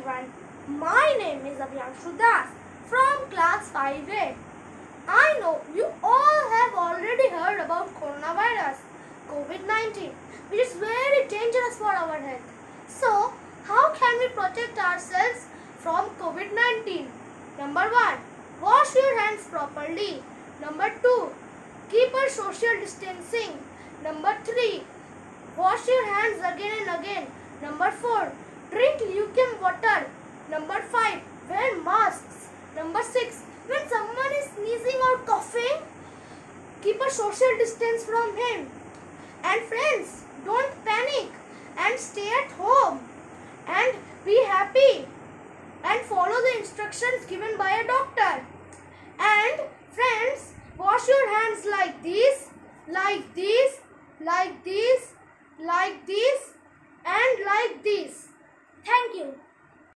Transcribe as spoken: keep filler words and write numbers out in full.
everyone. My name is Abhiyangshu from class five A. I know you all have already heard about coronavirus, COVID nineteen, which is very dangerous for our health. So, how can we protect ourselves from COVID nineteen? Number one, wash your hands properly. Number two, keep a social distancing. Number three, wash your hands again and again. Number four, drink lukewarm water. Number five, wear masks. Number six, when someone is sneezing or coughing, keep a social distance from him. And friends, don't panic and stay at home and be happy and follow the instructions given by a doctor. And friends, wash your hands like this, like this, like this, like this, and like this.